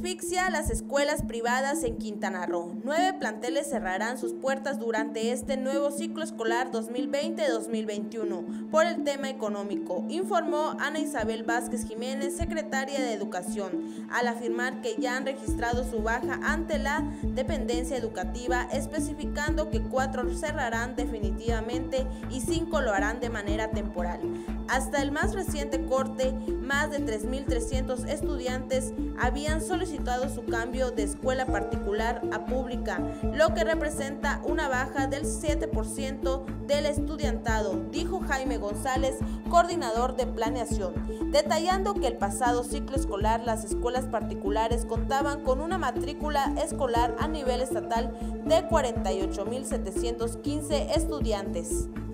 Asfixia a las escuelas privadas en Quintana Roo. 9 planteles cerrarán sus puertas durante este nuevo ciclo escolar 2020-2021 por el tema económico, informó Ana Isabel Vázquez Jiménez, secretaria de Educación, al afirmar que ya han registrado su baja ante la dependencia educativa, especificando que 4 cerrarán definitivamente y 5 lo harán de manera temporal. Hasta el más reciente corte, más de 3.300 estudiantes habían solicitado su cambio de escuela particular a pública, lo que representa una baja del 7% del estudiantado, dijo Jaime González, coordinador de planeación, detallando que el pasado ciclo escolar las escuelas particulares contaban con una matrícula escolar a nivel estatal de 48.715 estudiantes.